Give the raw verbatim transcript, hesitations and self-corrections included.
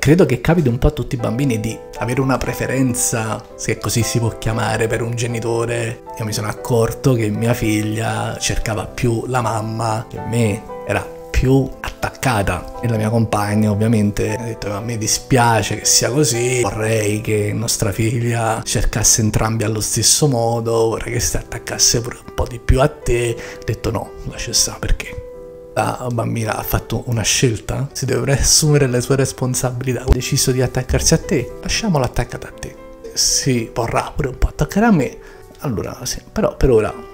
credo che capiti un po' a tutti i bambini di avere una preferenza, se così si può chiamare, per un genitore. Io mi sono accorto che mia figlia cercava più la mamma che me, era più attaccata, e la mia compagna ovviamente ha detto: a me dispiace che sia così, vorrei che nostra figlia cercasse entrambi allo stesso modo, vorrei che si attaccasse pure un po' di più a te. Ho detto no, lascia stare, perché la bambina ha fatto una scelta, si deve assumere le sue responsabilità, ha deciso di attaccarsi a te, lasciamola attaccata a te, si vorrà pure un po' attaccare a me, allora sì, però per ora